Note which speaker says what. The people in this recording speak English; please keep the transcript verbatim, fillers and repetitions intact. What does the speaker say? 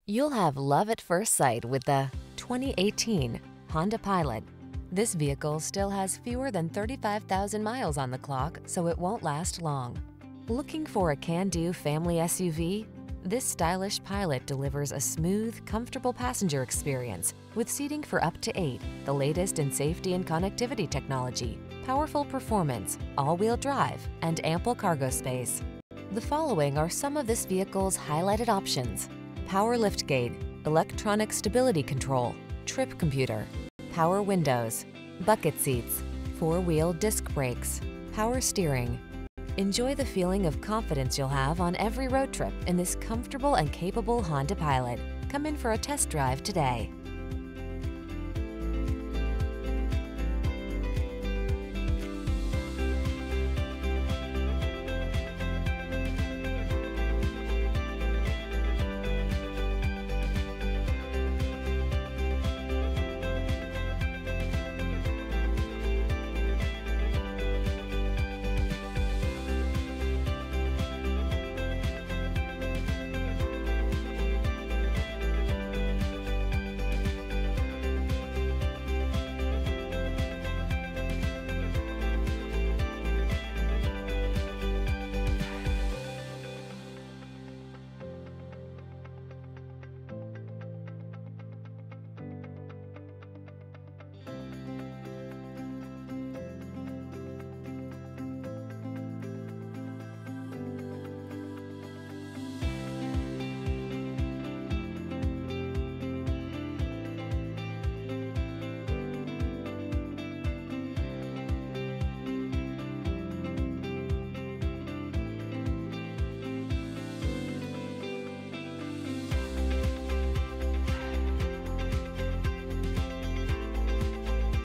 Speaker 1: You'll have love at first sight with the twenty eighteen Honda Pilot. This vehicle still has fewer than thirty-five thousand miles on the clock, so it won't last long. Looking for a can-do family S U V? This stylish Pilot delivers a smooth, comfortable passenger experience with seating for up to eight, the latest in safety and connectivity technology, powerful performance, all-wheel drive, and ample cargo space. The following are some of this vehicle's highlighted options: power liftgate, electronic stability control, trip computer, power windows, bucket seats, four-wheel disc brakes, power steering. Enjoy the feeling of confidence you'll have on every road trip in this comfortable and capable Honda Pilot. Come in for a test drive today.